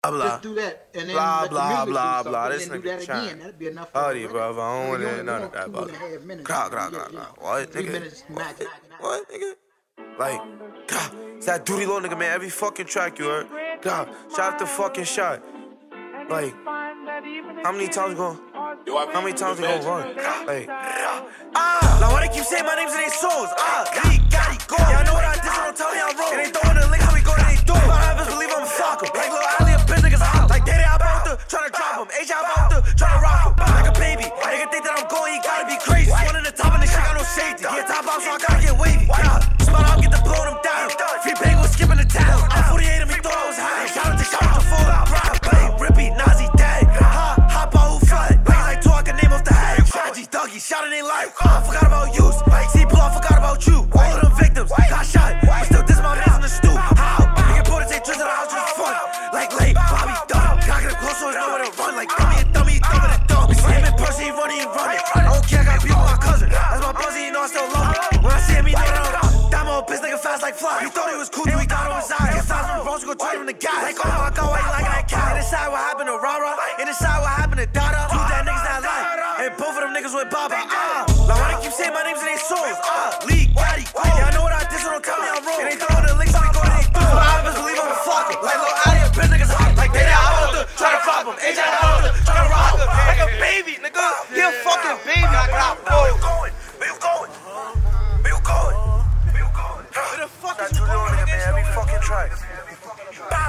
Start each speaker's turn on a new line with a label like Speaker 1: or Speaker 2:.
Speaker 1: blah.
Speaker 2: Just do that, and then
Speaker 1: blah,
Speaker 2: let
Speaker 1: blah,
Speaker 2: the music
Speaker 1: blah,
Speaker 2: do
Speaker 1: blah.
Speaker 2: something,
Speaker 1: This
Speaker 2: and then do
Speaker 1: nigga
Speaker 2: that
Speaker 1: trying.
Speaker 2: again. That'd be enough.
Speaker 1: Howdy, bro. I don't want to none of that, bro.
Speaker 2: 2.5 minutes.
Speaker 1: What,
Speaker 2: 3
Speaker 1: nigga?
Speaker 2: minutes max.
Speaker 1: What, nigga? Like, God, it's that Dudeylo nigga, man. Every fucking track you heard. God, shout out to fucking Shot. Like, how many times you gonna? How many times they gonna run? Like, now why they keep saying my names in their songs? Lee, Gotti, go. Yeah, I know what I did, so don't tell me I'm wrong. And they throwing the link, how we go to they door. My rappers believe I'm a fuck 'em. Like Lil Ali, a bitch niggas out. Like Dudeylo, I'm out there tryna drop him. AJ, I'm out there tryna rock him. Like a baby, nigga think that I'm going, he gotta be crazy. One in the top and this shit got no safety. Yeah, top off, so I gotta get wavy. Spot out, get the blowing him down. Free bang was skipping the town. I'm 48 and he thought I was high. Shout out to full out, rock, babe, Rippy, Nazi, Dag. Hop out, who fly? Like two, I can name off the head. Shaji, Dougie, shot in their life. I forgot about you. See, blow, I forgot about you. All of them victims got shot. But still, this my man's in the stew. How? Nigga put it, take trips to the house just fun. Like late, Bobby dumb. Gotta get him close so there's nowhere to run. Like dummy, he thumbing it dumb. Him in person, he running, I don't care, I got people, my cousin. That's my buzzy, you know I still love him. When I see him, he know that I'm that old bitch nigga fast like fly. He thought he was cool, he thought it was I. Get fast on the road, so go turn him to guy. Like, oh my God, why you like that cat? And inside what happened to Rara, and inside what happened to Dada. Two that niggas that lie, and both of them niggas went Baba. Now why they keep saying my names in their songs? Lee, Gotti, yeah, I know what I did, so don't tell me I'm wrong. And they throwing the links, so we go to they door. My rappers believe I'm a fucker. Like Lil Ali, a bitch niggas hot. Like Dudeylo, I'm out there tryna drop him. AJ, I'm out there tryna rock him. Like a baby, nigga. He a fucking baby. Where you going? Where you going? Where you going? Where you going? Where the fuck is you going, nigga, man? Every fucking track.